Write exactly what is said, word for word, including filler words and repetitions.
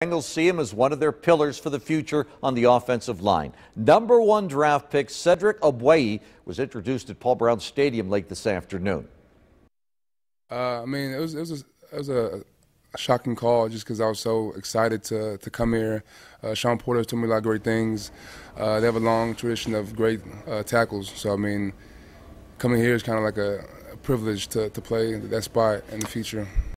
Bengals see him as one of their pillars for the future on the offensive line. Number one draft pick Cedric Ogbuehi was introduced at Paul Brown Stadium late this afternoon. Uh, I mean, it was it was a, it was a, a shocking call just because I was so excited to to come here. Uh, Sean Porter told me a lot of great things. Uh, they have a long tradition of great uh, tackles, so I mean, coming here is kind of like a, a privilege to to play that spot in the future.